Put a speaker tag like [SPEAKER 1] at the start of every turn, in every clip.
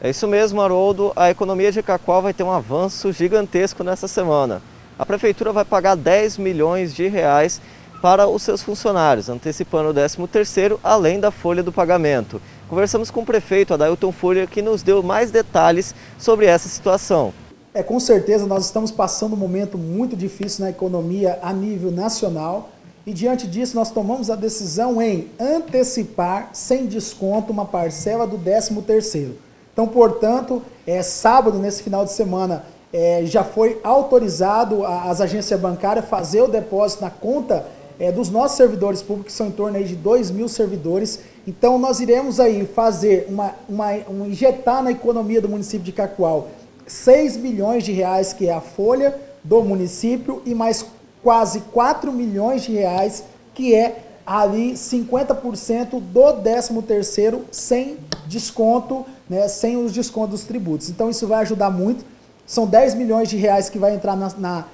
[SPEAKER 1] É isso mesmo, Haroldo. A economia de Cacoal vai ter um avanço gigantesco nessa semana. A prefeitura vai pagar 10 milhões de reais para os seus funcionários, antecipando o 13º, além da folha do pagamento. Conversamos com o prefeito Adailton Fúria, que nos deu mais detalhes sobre essa situação.
[SPEAKER 2] Com certeza nós estamos passando um momento muito difícil na economia a nível nacional e diante disso nós tomamos a decisão em antecipar sem desconto uma parcela do 13º. Então, portanto, sábado, nesse final de semana, já foi autorizado as agências bancárias fazer o depósito na conta dos nossos servidores públicos, que são em torno aí de 2.000 servidores. Então, nós iremos aí fazer injetar na economia do município de Cacoal 6 milhões de reais, que é a folha do município, e mais quase 4 milhões de reais, que é ali 50% do 13º sem desconto, né, sem os descontos dos tributos. Então isso vai ajudar muito. São 10 milhões de reais que vai entrar na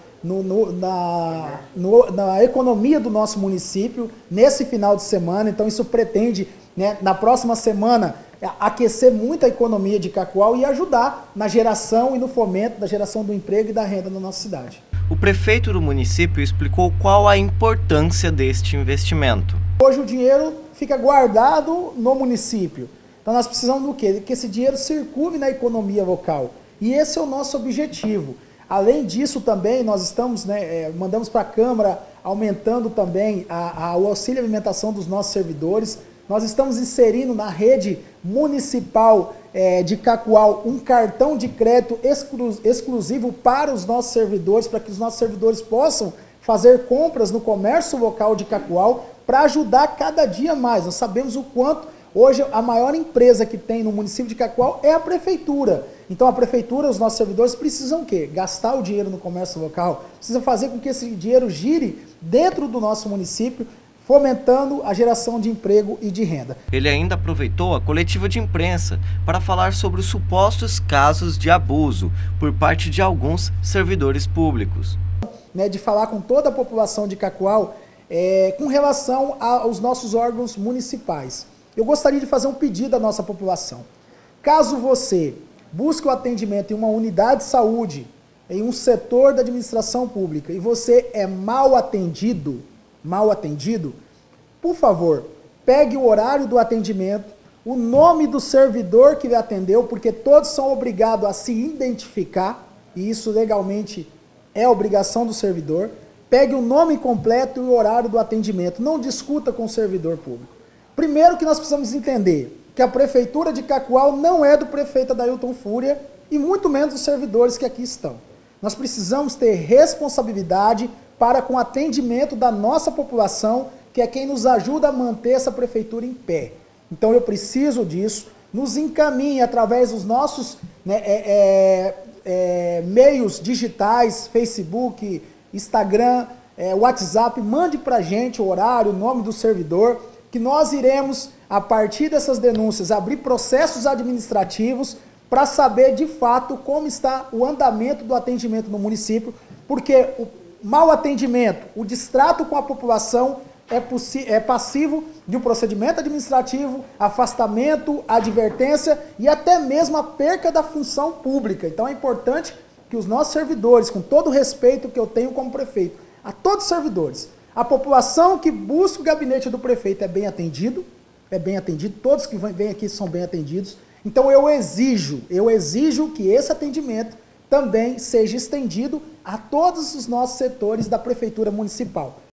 [SPEAKER 2] economia do nosso município nesse final de semana. Então isso pretende, né, na próxima semana, aquecer muito a economia de Cacoal e ajudar na geração e no fomento da geração do emprego e da renda na nossa cidade.
[SPEAKER 1] O prefeito do município explicou qual a importância deste investimento.
[SPEAKER 2] Hoje o dinheiro fica guardado no município. Então nós precisamos do quê? Que esse dinheiro circule na economia local. E esse é o nosso objetivo. Além disso também nós estamos, mandamos para a Câmara aumentando também o auxílio alimentação dos nossos servidores. Nós estamos inserindo na rede municipal de Cacoal um cartão de crédito exclusivo para os nossos servidores, para que os nossos servidores possam fazer compras no comércio local de Cacoal para ajudar cada dia mais. Nós sabemos o quanto hoje a maior empresa que tem no município de Cacoal é a prefeitura. Então a prefeitura, os nossos servidores precisam o quê? Gastar o dinheiro no comércio local, precisam fazer com que esse dinheiro gire dentro do nosso município, fomentando a geração de emprego e de renda.
[SPEAKER 1] Ele ainda aproveitou a coletiva de imprensa para falar sobre os supostos casos de abuso por parte de alguns servidores públicos.
[SPEAKER 2] De falar com toda a população de Cacoal com relação aos nossos órgãos municipais. Eu gostaria de fazer um pedido à nossa população. Caso você busque o atendimento em uma unidade de saúde, em um setor da administração pública, e você é mal atendido, por favor, pegue o horário do atendimento, o nome do servidor que lhe atendeu, porque todos são obrigados a se identificar, e isso legalmente é obrigação do servidor. Pegue o nome completo e o horário do atendimento, não discuta com o servidor público. Primeiro que nós precisamos entender que a prefeitura de Cacoal não é do prefeito Adailton Fúria, e muito menos dos servidores que aqui estão. Nós precisamos ter responsabilidade para com o atendimento da nossa população, que é quem nos ajuda a manter essa prefeitura em pé. Então eu preciso disso, nos encaminhe através dos nossos meios digitais, Facebook, Instagram, WhatsApp, mande para a gente o horário, o nome do servidor, que nós iremos, a partir dessas denúncias, abrir processos administrativos para saber de fato como está o andamento do atendimento no município, porque o mau atendimento, o distrato com a população é passivo de um procedimento administrativo, afastamento, advertência e até mesmo a perca da função pública. Então é importante que os nossos servidores, com todo o respeito que eu tenho como prefeito, a todos os servidores, a população que busca o gabinete do prefeito é bem atendido, todos que vêm aqui são bem atendidos. Então eu exijo que esse atendimento também seja estendido a todos os nossos setores da Prefeitura Municipal.